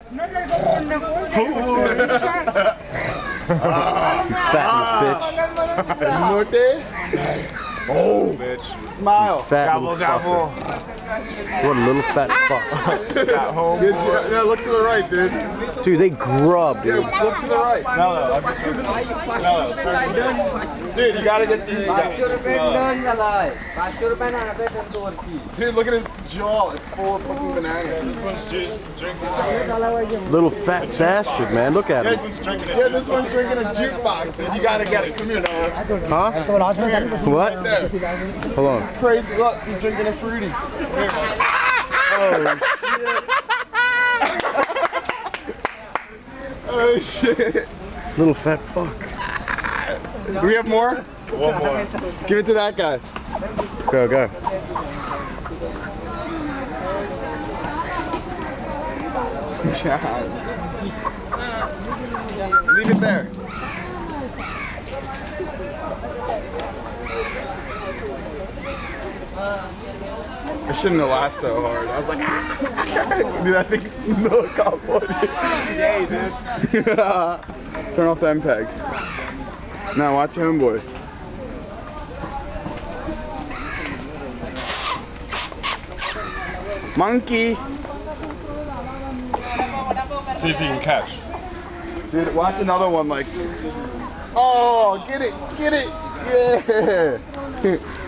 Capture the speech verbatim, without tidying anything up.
Fat bitch. Norte. Oh, bitch. Smile. Fat Gobble, gobble. What a little fat fuck. Got home. Good job. Yeah, look to the right, dude. Dude, they grub, dude. Yeah, look to the right. No, no. No, dude, you gotta get these guys. Dude, look at his jaw. It's full of fucking bananas. This one's just drinking. Little fat bastard, man. Look at This him. one's drinking. Yeah, this one's drinking a jukebox, dude. You gotta get it. Come here, Noah. Huh? What? There. Hold on. Crazy. Look, he's drinking a fruity. Oh shit. Oh shit. Little fat fuck. Do we have more? One more. Give it to that guy. Go, go. Leave it there. I shouldn't have laughed so hard. I was like, ah. Dude, I think Snook got funny. Yay, dude. Turn off the M P E G. Now watch Homeboy. Monkey. See if you can catch. Dude, watch another one like, oh, get it, get it, yeah.